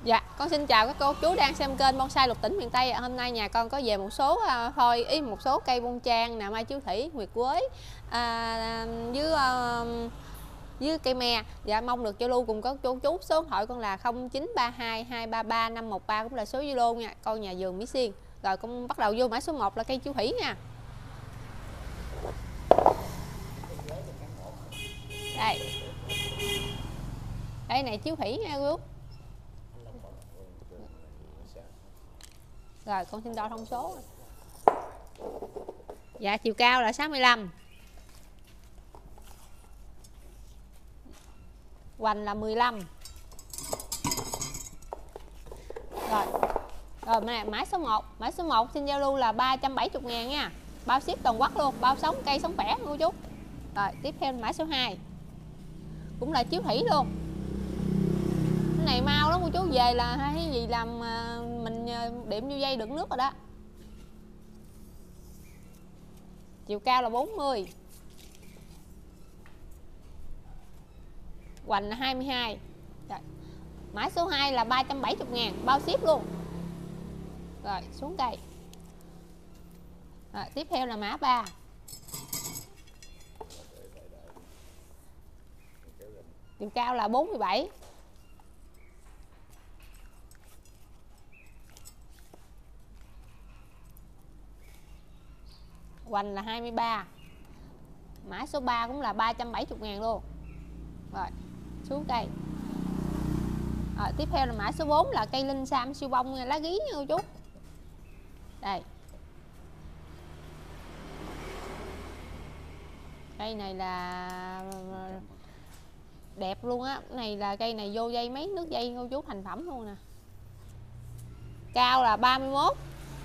Dạ, con xin chào các cô chú đang xem kênh Bonsai Lục Tỉnh miền Tây. Hôm nay nhà con có về một số một số cây bông trang nè, mai chiếu thủy, nguyệt quế với cây me. Dạ, mong được giao lưu cùng các chú. Số điện thoại con là 0932 233 513, cũng là số Zalo nha. Con nhà vườn Mỹ Xuyên. Rồi con bắt đầu vô mã số 1 là cây chiếu thủy nha. Đây. Đây này chiếu thủy nha quý. Rồi con xin đo thông số. Dạ, chiều cao là 65, hoành là 15. Rồi mã số 1. Mã số 1 xin giao lưu là 370.000 nha. Bao ship toàn quốc luôn, bao sống cây sống khỏe cô chú. Rồi tiếp theo mã số 2. Cũng là chiếu thủy luôn. Cái này mau lắm cô chú, về là hay cái gì làm mình điểm vô dây đựng nước rồi đó. Chiều cao là 40, hoành là 22. Rồi. Mã số 2 là 370.000, bao ship luôn. Rồi xuống cây. Rồi, tiếp theo là mã 3. Chiều cao là 47, hoành là 23. Mã số 3 cũng là 370.000 luôn. Rồi xuống cây. Tiếp theo là mã số 4 là cây linh sam siêu bông lá gí nha cô chú. Đây. Cây này là đẹp luôn á. Này là cây này vô dây mấy nước dây cô chú, thành phẩm luôn nè. Cao là 31,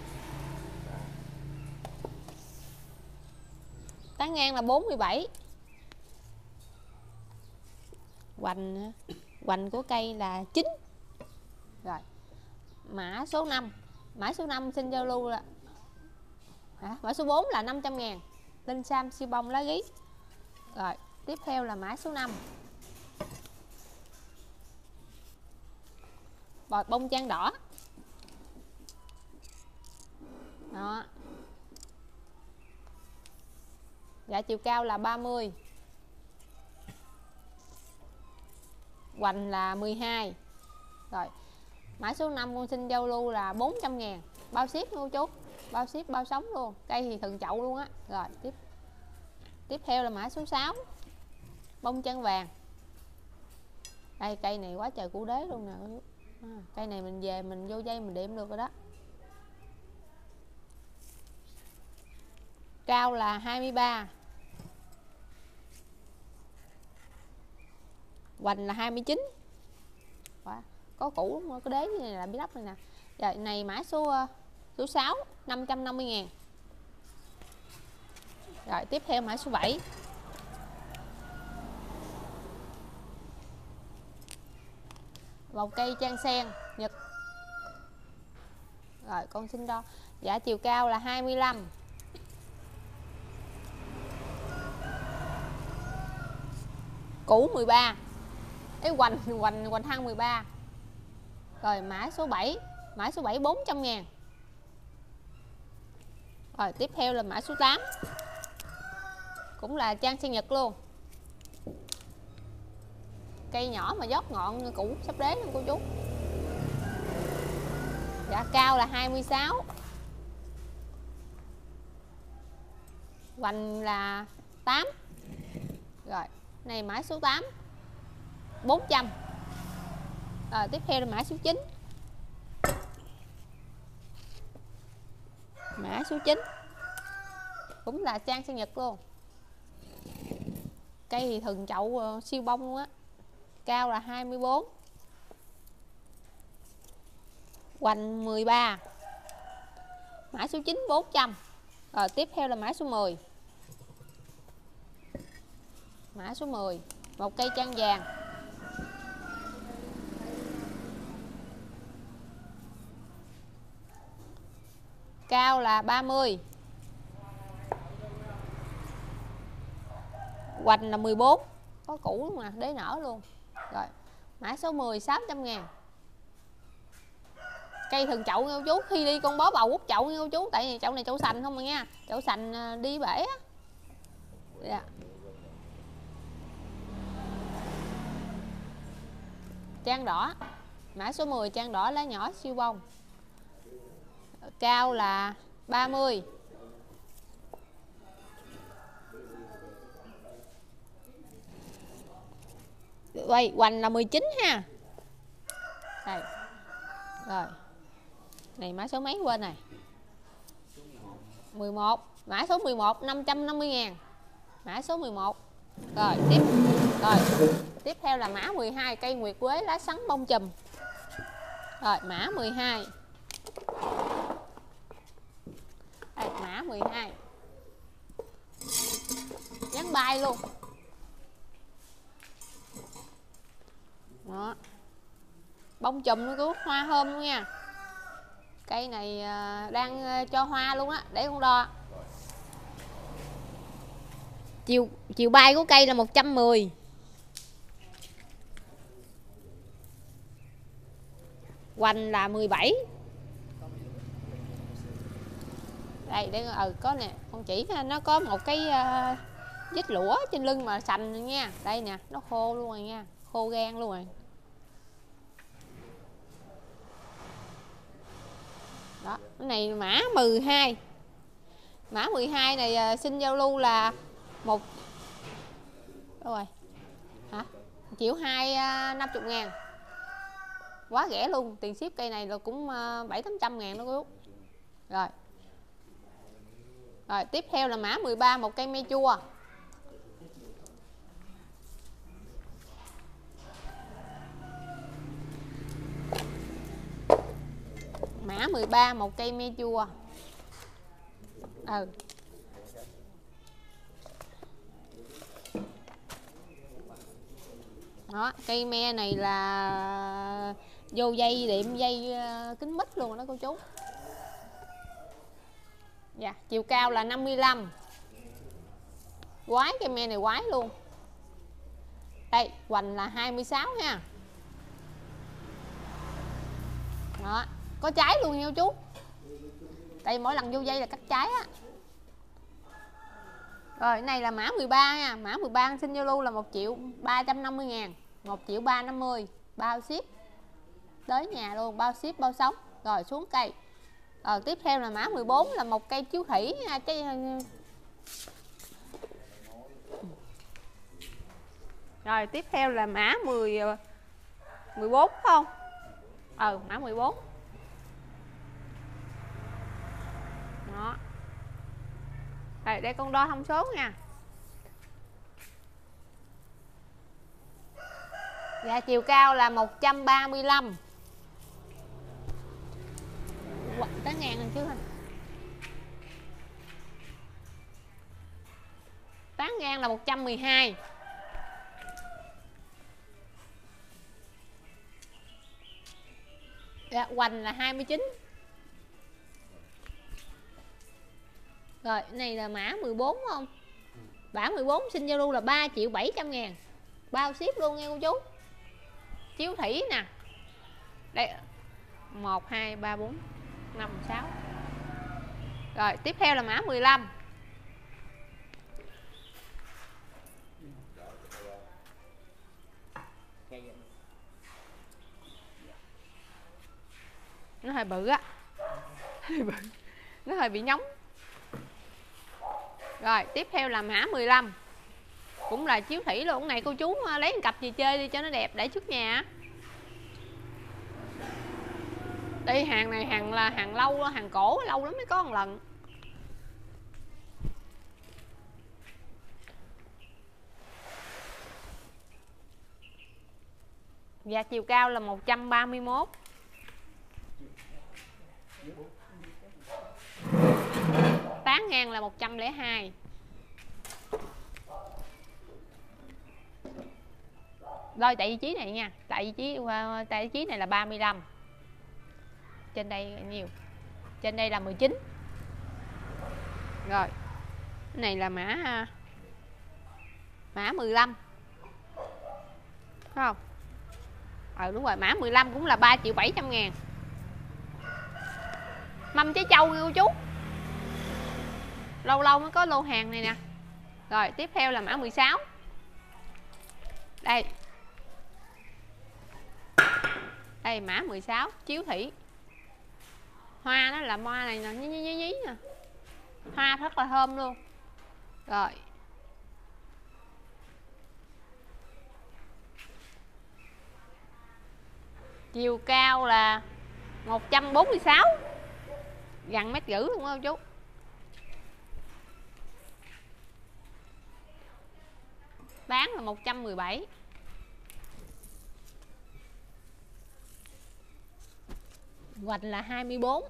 tán ngang là 47. Hoành của cây là 9. Rồi mã số 5. Mã số 5 xin giao lưu là mã số 4 là 500.000, linh sam siêu bông lá gí. Rồi tiếp theo là mã số 5, bọt bông trang đỏ đó. Dạ, chiều cao là 30, hoành là 12. Rồi mã số 5 con xin giao lưu là 400.000, bao ship luôn chú, bao ship bao sống luôn, cây thì thần chậu luôn á. Rồi tiếp theo là mã số 6, bông trang vàng. Đây, cây này quá trời củ đế luôn nè. Cây này mình về mình vô dây mình điểm được rồi đó. Cao là 23, hoành là 29. Có củ không? Có đế như này là bí lắp này nè. Rồi này mã số 6, 550.000. Rồi tiếp theo mã số 7, một cây trang sen Nhật. Rồi con xin đo. Dạ, chiều cao là 25, củ 13, cái hoành thang 13. Rồi mã số 7. Mã số 7 400.000. Rồi tiếp theo là mã số 8, cũng là trang sen Nhật luôn. Cây nhỏ mà dốc ngọn củ sắp đế luôn cô chú. Dạ, cao là 26, hoành là 8. Rồi này mã số 8 400. Rồi tiếp theo là mã số 9. Mã số 9 cũng là trang sen Nhật luôn. Cây thì thần chậu siêu bông luôn á. Cao là 24, hoành 13. Mã số 9 400. Rồi tiếp theo là mã số 10. Mã số 10, một cây trang vàng. Cao là 30, hoành là 14. Có củ mà đế nở luôn. Rồi mã số 10 600.000. Cây thường chậu nha cô chú. Khi đi con bó bầu quất chậu nha cô chú. Tại vì chậu này chậu sành không mà nha. Chậu sành đi bể á. Dạ. Trang đỏ. Mã số 10 trang đỏ lá nhỏ siêu bông. Cao là 30. Quay hoành là 19 ha. Đây. Rồi. Này mã số mấy quên này. 11. Mã số 11 550.000. Mã số 11. Rồi tiếp theo là mã 12 cây nguyệt quế lá sắn bông chùm. Rồi mã 12. Đây, mã 12. Dán bay luôn. Đó. Bông chùm nó cứ hoa hôm luôn nha. Cây này đang cho hoa luôn á, để con đo. Chiều bay của cây là 110. Hoành là 17. Đây để có nè, con chỉ nó có một cái vết lũa trên lưng mà sành nha. Đây nè, nó khô luôn rồi nha, khô gan luôn rồi. Đó, cái này mã 12. Mã 12 này xin giao lưu là đâu rồi? Hả? 1.250.000. Quá rẻ luôn, tiền ship cây này là cũng 700-800 ngàn đó cô. Rồi tiếp theo là mã 13 một cây me chua. Mã 13 một cây me chua. Đó, cây me này là vô dây điểm dây kính mít luôn đó cô chú. Dạ, chiều cao là 55. Quái cây me này quái luôn. Đây, hoành là 26 nha. Đó, có trái luôn nha cô chú. Đây mỗi lần vô dây là cắt trái á. Rồi, cái này là mã 13 nha. Mã 13 xin giao lưu là 1.350.000. 1.350.000. Bao ship tới nhà luôn, bao ship bao sống. Rồi xuống cây. Rồi tiếp theo là mã 14 là một cây chiếu thủy nha. Rồi tiếp theo là mã 14 không? Mã 14. Đó. Rồi để con đo thông số nha. Dạ chiều cao là 135. Tán ngang lên trước anh. Tán ngang là 112. Dạ, hoành là 29. Rồi, cái này là mã 14 không? Mã 14 xin giao lưu là 3.700.000. Bao ship luôn nha cô chú. Chiếu thủy nè. Đây 1, 2, 3, 4, 5, 6. Rồi, tiếp theo là mã 15. Nó hơi bự á. Nó hơi bị nhóng. Rồi tiếp theo là mã 15. Cũng là chiếu thủy luôn. Cái này cô chú lấy một cặp gì chơi đi cho nó đẹp để trước nhà. Đây hàng này hàng lâu, hàng cổ lâu lắm mới có một lần. Và chiều cao là 131. Tán ngang là 102. Rồi tại vị trí này nha, tại vị trí này là 35. Trên đây nhiều. Trên đây là 19. Rồi. Cái này là mã 15. Phải không? Đúng rồi, mã 15 cũng là 3.700.000. Mâm trái trâu nha cô chú. Lâu lâu mới có lô hàng này nè. Rồi tiếp theo là mã 16. Đây. Đây mã 16 chiếu thủy. Hoa nó là hoa này nè, nhí nè. Hoa rất là thơm luôn. Rồi. Chiều cao là 146, gần 1,5 m luôn không chú. Bán là 117. Hoành là 24.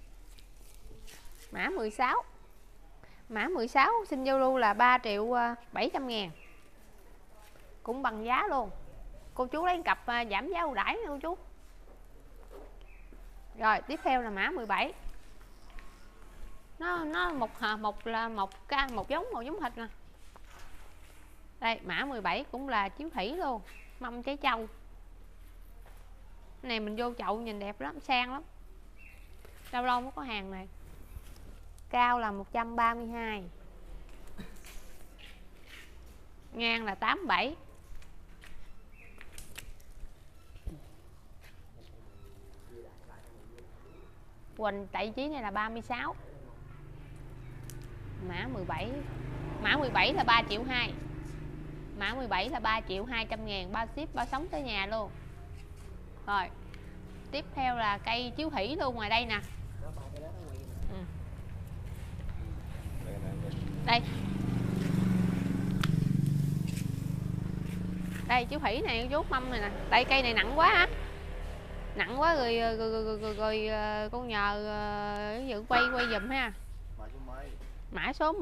Mã 16. Mã 16 xin giao lưu là 3.700.000. Cũng bằng giá luôn. Cô chú lấy cặp giảm giá ưu đãi nha cô chú. Rồi tiếp theo là mã 17. Nó một giống thịt nè. Đây mã 17 cũng là chiếu thủy luôn, mâm trái trâu. Cái này mình vô chậu nhìn đẹp lắm, sang lắm. Lâu lâu mới có hàng này. Cao là 132, ngang là 87. Hoành tại vị trí này là 36. Mã 17. Mã 17 là 3.200.000. Mã 17 là 3.200.000, bao ship bao sống tới nhà luôn. Rồi tiếp theo là cây chiếu thủy luôn ngoài đây nè. Đây. Đây chiếu thủy này chú, mâm này nè. Tại cây này nặng quá á. Nặng quá rồi con nhờ dự quay giùm ha. Mã số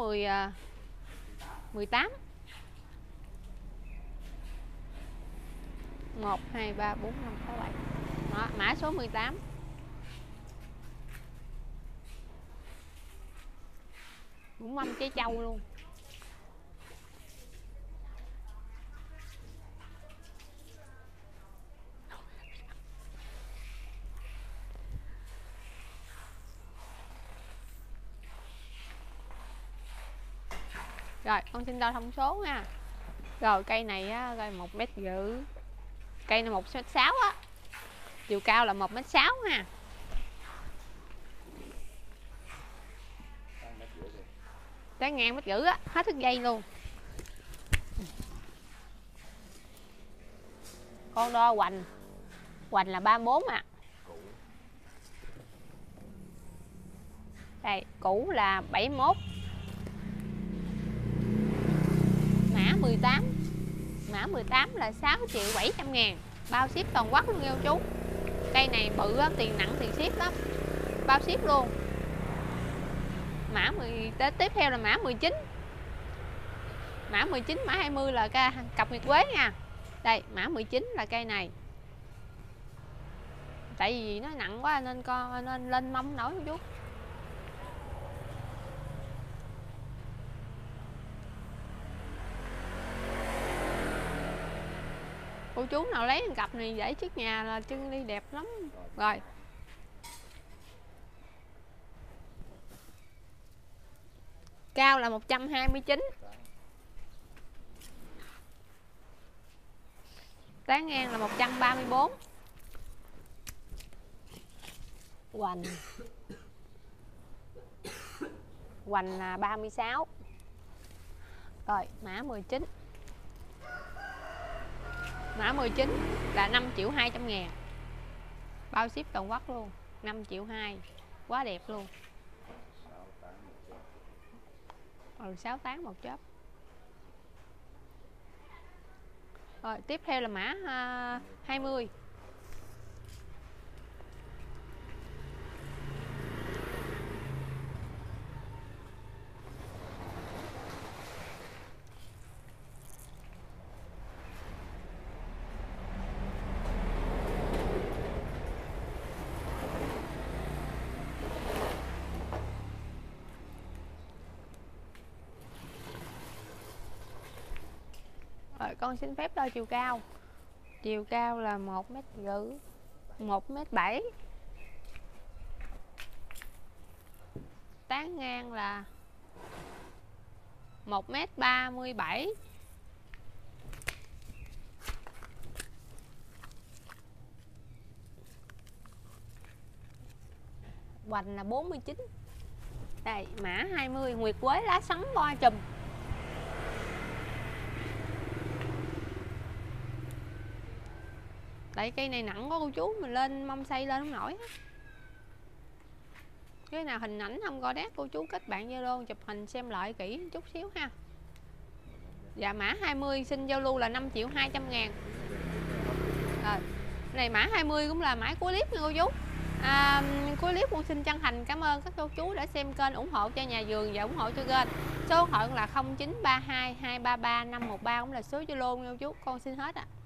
18. 1 2 3 4 5 6 7. Đó, mã số 18. Cũng mâm trái trâu luôn. Rồi con xin đo thông số nha. Rồi cây này á, rồi 1,5 m. Cây này 1,6 m á. Chiều cao là 1,6 m ha. Tới ngang 1,5 m á, hết thước dây luôn. Con đo hoành. Hoành là 34 à. Đây, cũ là 71. Mã 18. Mã 18 là 6.700.000, bao ship toàn quốc luôn nha chú. Cây này bự lắm, tiền nặng tiền ship lắm, bao ship luôn. Mã 10 tiếp theo là mã 19. Mã 19, mã 20 là cặp nguyệt quế nha. Đây, mã 19 là cây này. Tại vì nó nặng quá nên lên mâm nổi chú. Cô chú nào lấy cặp này để trước nhà là trưng đi đẹp lắm. Rồi. Cao là 129. Tán ngang là 134. Hoành. Hoành là 36. Rồi, mã 19. Mã 19 là 5.200.000, bao ship toàn quốc luôn. 5.200.000, quá đẹp luôn. 6 tán một chớp. Rồi tiếp theo là mã 20. Rồi con xin phép đo chiều cao. Chiều cao là 1,5 m, 1,7 m. bán ngang là 1m37. Hoành là 49. Đây, mã 20 Nguyệt Quế lá sắn bo chùm. Tại cây này nặng quá cô chú, mình lên mông xây lên không nổi. Cái nào hình ảnh không có đét cô chú kết bạn Zalo chụp hình xem lại kỹ chút xíu ha. Dạ mã 20 xin giao lưu là 5.200.000. Rồi. Này mã 20 cũng là mã cuối clip nha cô chú. Cuối clip con xin chân thành cảm ơn các cô chú đã xem kênh, ủng hộ cho nhà vườn và ủng hộ cho kênh. Số điện thoại là 0932 233 513 cũng là số Zalo nha cô chú. Con xin hết ạ.